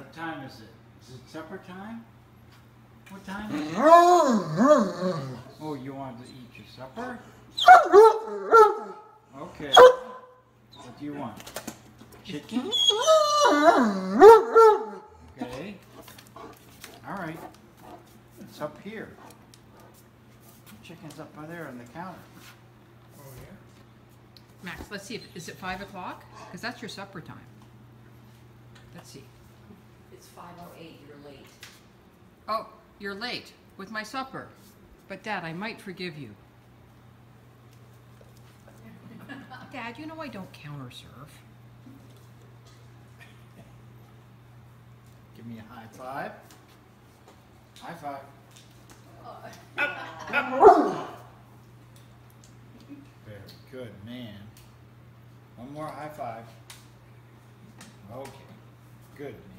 What time is it? Is it supper time? What time is it? Oh, you want to eat your supper? Okay. What do you want? Chicken? Okay. All right. It's up here. Chicken's up there on the counter. Oh, yeah? Max, let's see. Is it 5 o'clock? Because that's your supper time. Let's see. It's 5:08, you're late. Oh, you're late with my supper. But Dad, I might forgive you. Dad, you know I don't counter serve. Give me a high five. High five. Very good, man. One more high five. Okay. Good, man.